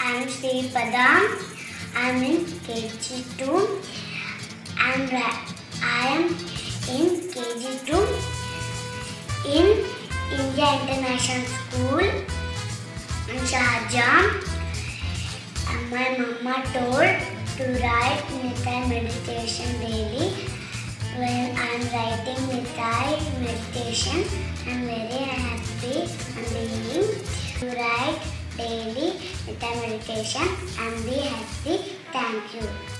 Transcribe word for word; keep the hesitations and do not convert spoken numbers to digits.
I am Sripada. I am in K G two. And I am in K G two in India International School in Sharjah. And my mama told to write Nitai meditation daily. When I am writing Nitai meditation, I am very happy and willing to write daily Nitai meditation and be happy. Thank you.